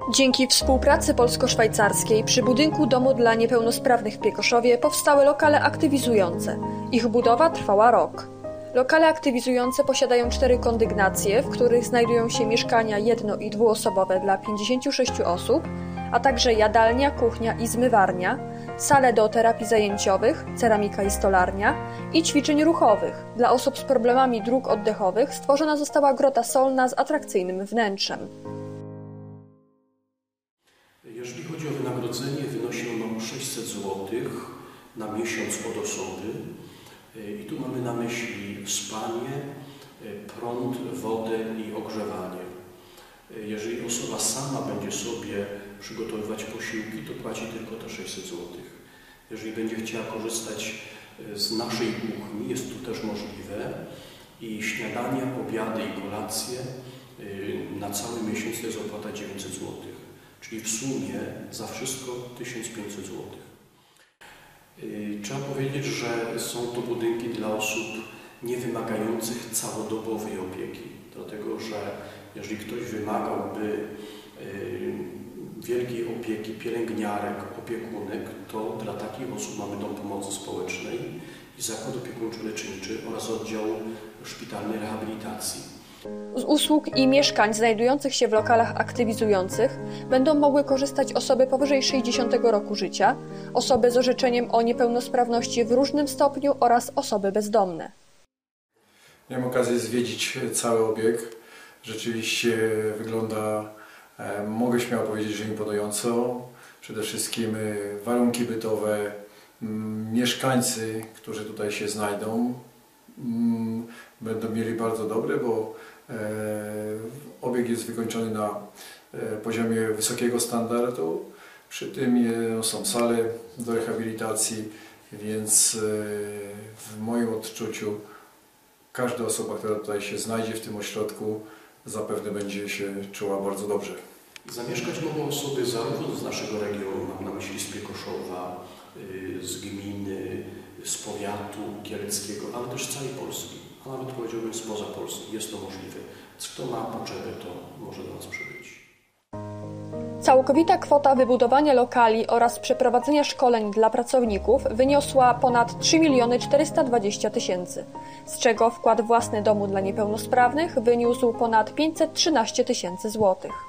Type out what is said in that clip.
Dzięki współpracy polsko-szwajcarskiej przy budynku Domu dla Niepełnosprawnych w Piekoszowie powstały lokale aktywizujące. Ich budowa trwała rok. Lokale aktywizujące posiadają 4 kondygnacje, w których znajdują się mieszkania jedno- i dwuosobowe dla 56 osób, a także jadalnia, kuchnia i zmywarnia, sale do terapii zajęciowych, ceramika i stolarnia i ćwiczeń ruchowych. Dla osób z problemami dróg oddechowych stworzona została grota solna z atrakcyjnym wnętrzem. Jeżeli chodzi o wynagrodzenie, wynosi ono 600 zł na miesiąc od osoby. I tu mamy na myśli spanie, prąd, wodę i ogrzewanie. Jeżeli osoba sama będzie sobie przygotowywać posiłki, to płaci tylko te 600 zł. Jeżeli będzie chciała korzystać z naszej kuchni, jest to też możliwe. I śniadania, obiady i kolacje na cały miesiąc to jest opłata 900 zł. Czyli w sumie za wszystko 1500 zł. Trzeba powiedzieć, że są to budynki dla osób niewymagających całodobowej opieki. Dlatego, że jeżeli ktoś wymagałby wielkiej opieki, pielęgniarek, opiekunek, to dla takich osób mamy Dom Pomocy Społecznej i Zakład Opiekuńczo-Leczniczy oraz Oddział Szpitalnej Rehabilitacji. Z usług i mieszkań znajdujących się w lokalach aktywizujących będą mogły korzystać osoby powyżej 60 roku życia, osoby z orzeczeniem o niepełnosprawności w różnym stopniu oraz osoby bezdomne. Miałem okazję zwiedzić cały obiekt. Rzeczywiście wygląda, mogę śmiało powiedzieć, że imponująco. Przede wszystkim warunki bytowe, mieszkańcy, którzy tutaj się znajdą, będą mieli bardzo dobre, bo obiekt jest wykończony na poziomie wysokiego standardu. Przy tym są sale do rehabilitacji, więc w moim odczuciu każda osoba, która tutaj się znajdzie w tym ośrodku, zapewne będzie się czuła bardzo dobrze. Zamieszkać mogą osoby zarówno z naszego regionu, mam na myśli z Piekoszowa, z gminy, z powiatu kieleckiego, ale też z całej Polski, a nawet powiedziałbym spoza Polski. Jest to możliwe. Kto ma potrzebę, to może do nas przybyć. Całkowita kwota wybudowania lokali oraz przeprowadzenia szkoleń dla pracowników wyniosła ponad 3 420 000, z czego wkład własny Domu dla Niepełnosprawnych wyniósł ponad 513 000 złotych.